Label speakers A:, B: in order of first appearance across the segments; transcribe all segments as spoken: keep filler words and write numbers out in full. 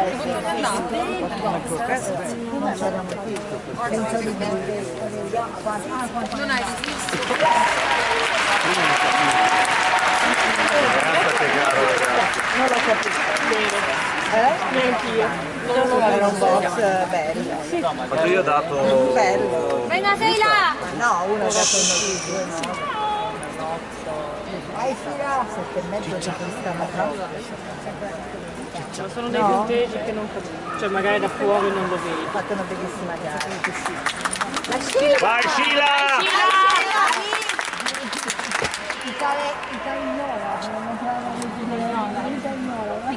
A: Non hai visto?
B: Non l'ho capito. Eh? Neanch'io. Era un box bello.
C: Quanto io ho dato...
B: Bello.
A: Venga, sei là!
B: No, uno ha dato due, no. Hai fila sette e mezzo ci costava troppo.
D: Sono dei punteggi che non capisco, cioè magari da fuori non lo vedi.
B: Ha fatto una bellissima gara.
A: La Scila!
C: Vai Scila!
A: Italianola, non trovavo di Italianola, Italianola.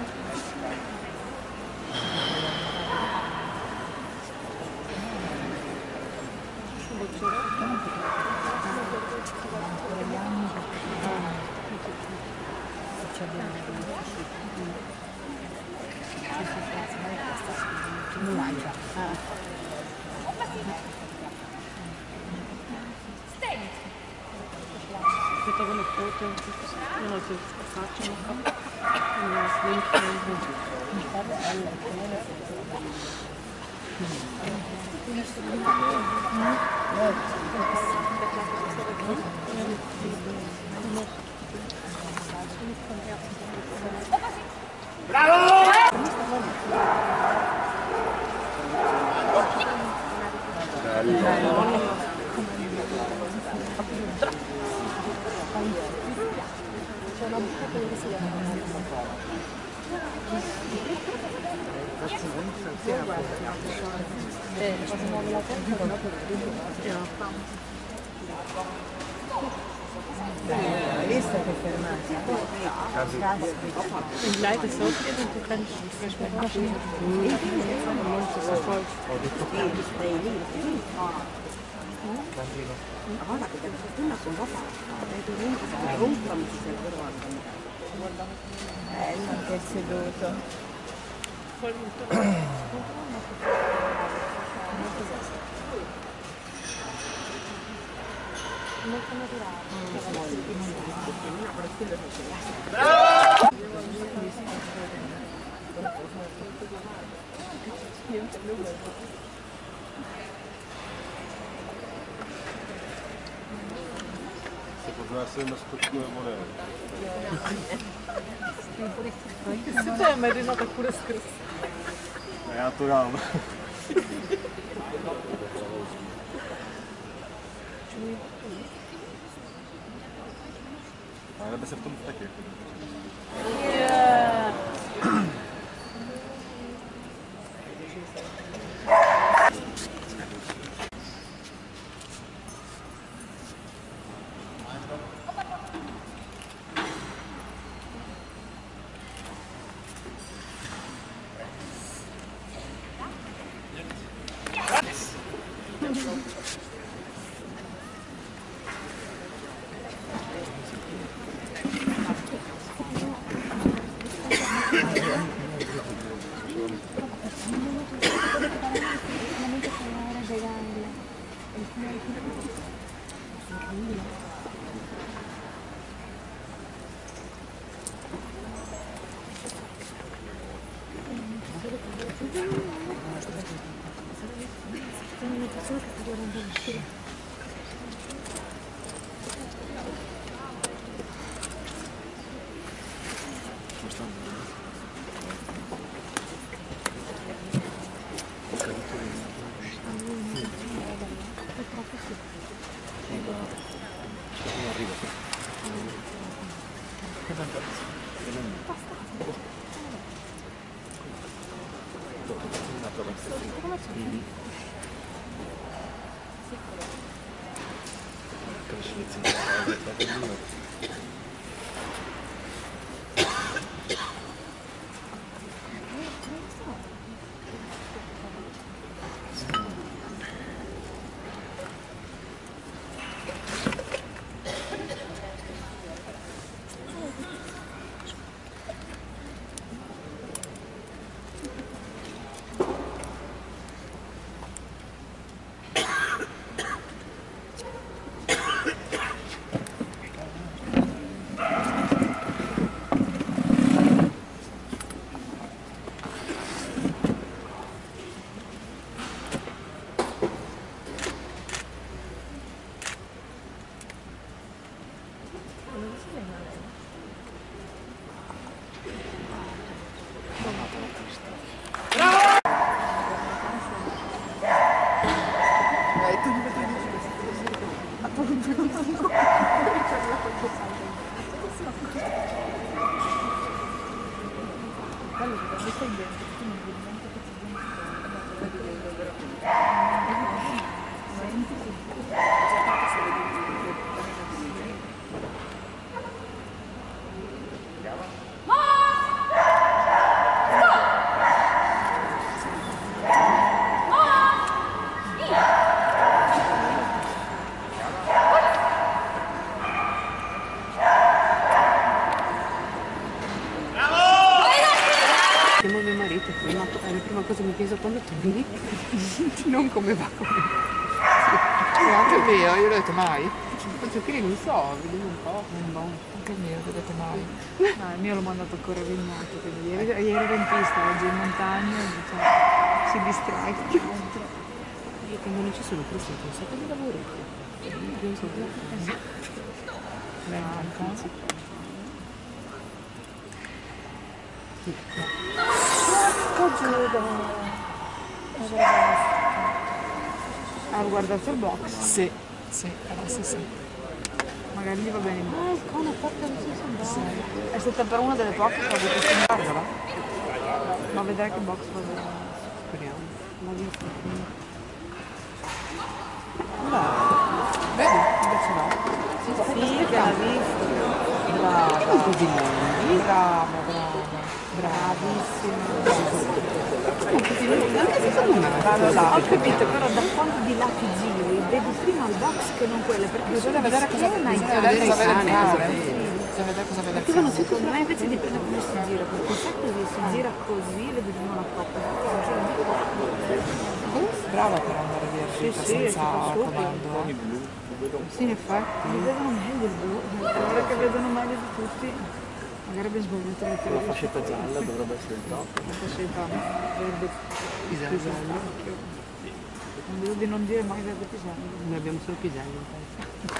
D: Aspetta una foto, no, no, ti faccio una
C: Bravo!
B: Hai visto che fermati?
D: Ik leid het zo in de grens.
B: Bello anche il seduto.
A: Molto naturale.
E: Se poteva essere una struttura volere.
D: Se te mi è rinata pure scritto.
E: È naturale. Ma avrebbe sempre un pacchetto.
D: Chiamo mio marito, prima, è la prima cosa che mi chiesto quando torni, non come va con me.
F: Sì, anche il mio, io ho detto mai. Perché che non so, vediamo un po'.
A: Un buon.
F: Anche il mio, ho detto mai.
A: No, il mio l'ho mandato a correre in moto, quindi ieri, ieri era in pista, oggi in montagna, diciamo, si distrae più che altro.
D: Io quando non ci sono costretto un sacco di lavoretti. Non so cosa.
A: Lei manca. Ha guardato il box?
F: Sì, sì, adesso sì.
A: Magari gli va bene in box. Ah, una porta allo stesso box. È stata per una delle poche che ho avuto questo.
F: Guardala.
A: Ma vedrai che box va bene.
F: Speriamo.
A: L'ha visto.
F: No. Vedi? Invece no.
A: Sì, che l'ha visto.
F: Brava. Non così lunghi. Brava, brava.
A: Bravissima.
F: Allora,
A: Ho capito, però da quando di là ti giri, vedi prima il box che non quelle, perché
F: bisogna vedere cosa
A: schiena
F: bisogna
A: in
F: vedere cosa vede il
A: cane,
F: cane.
A: sì.
F: Bisogna vedere cosa vede il
A: Perché
F: cane.
A: secondo me invece dipende come si gira, perché se così si gira così, vedi prima una coppia, si gira di qua.
F: Brava per andare via
A: Sì,
F: dritta
A: sì,
F: senza
A: è super.
F: comando.
A: Sì, in effetti. Li vedono meglio il blu, ora che vedono meglio di tutti. Magari abbiamo sbagliato la
C: La
A: teoria.
C: fascetta gialla dovrebbe essere il top.
A: La fascetta verde
F: Pisello.
A: pisello. Non devo di non dire mai verde pisello.
D: Noi abbiamo solo piselli in testa.